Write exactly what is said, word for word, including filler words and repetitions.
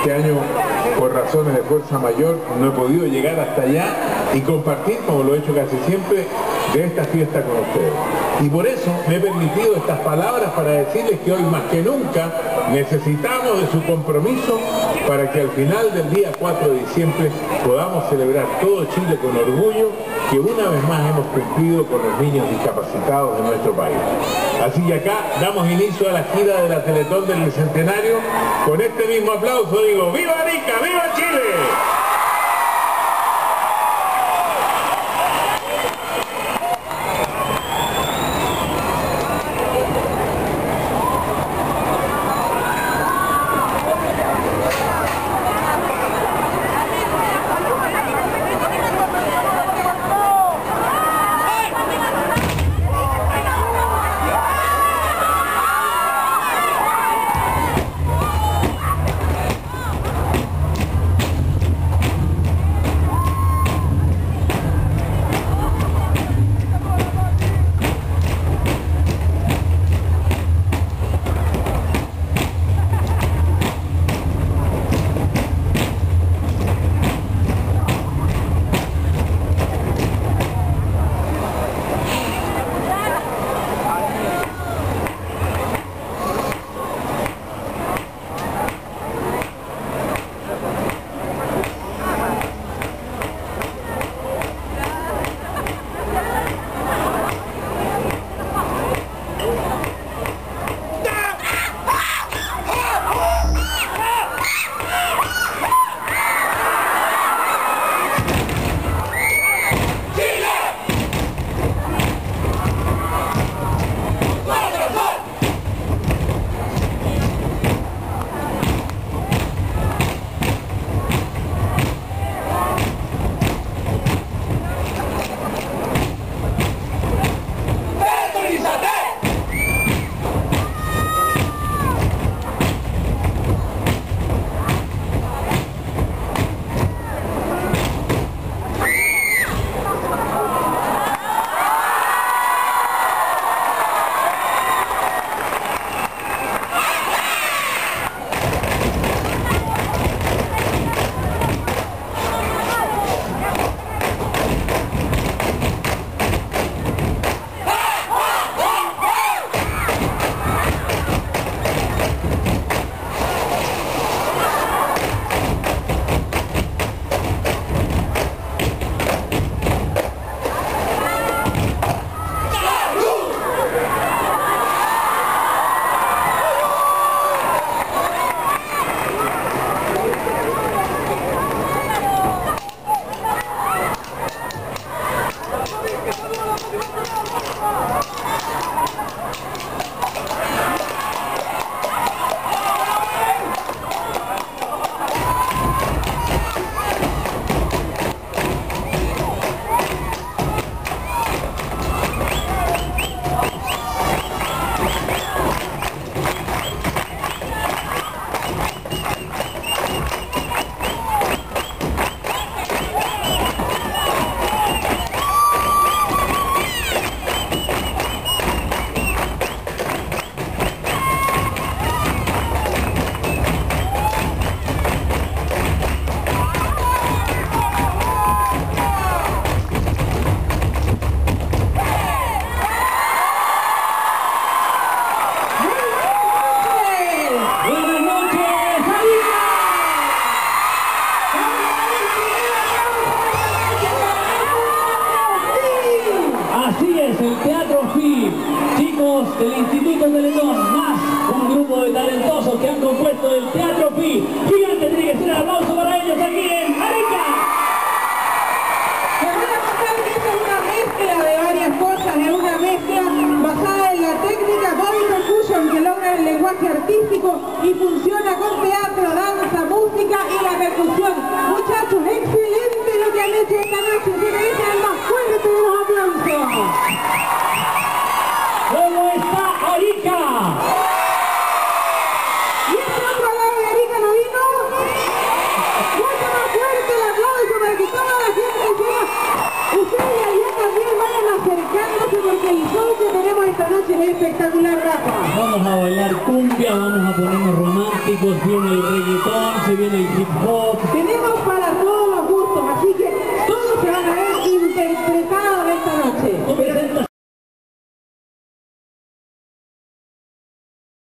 Este año, por razones de fuerza mayor, no he podido llegar hasta allá y compartir, como lo he hecho casi siempre, de esta fiesta con ustedes. Y por eso me he permitido estas palabras para decirles que hoy más que nunca necesitamos de su compromiso para que al final del día cuatro de diciembre podamos celebrar todo Chile con orgullo que una vez más hemos cumplido con los niños discapacitados de nuestro país. Así que acá damos inicio a la gira de la Teletón del Bicentenario. Con este mismo aplauso digo, ¡viva Arica! ¡Viva Chile! Del Instituto Teletón, más un grupo de talentosos que han compuesto el Teatro Pi. Gigante, tiene que ser un aplauso para ellos aquí en Arica. Les voy a contar que esta es una mezcla de varias cosas, es una mezcla basada en la técnica body percussion que logra el lenguaje artístico y funciona con teatro, danza, música y la percusión. Muchachos, excelente lo que han hecho esta noche, se merecen el más fuerte de los aplausos. ¿Cómo está Arica? ¿Y este otro lado de Arica no vino? Mucho más fuerte el aplauso para que toda la gente sea. Ustedes allá también vayan acercándose porque el show que tenemos esta noche es espectacular, Rafa. Vamos a bailar cumbia, vamos a ponernos románticos, viene el reggaetón. se viene el hip hop,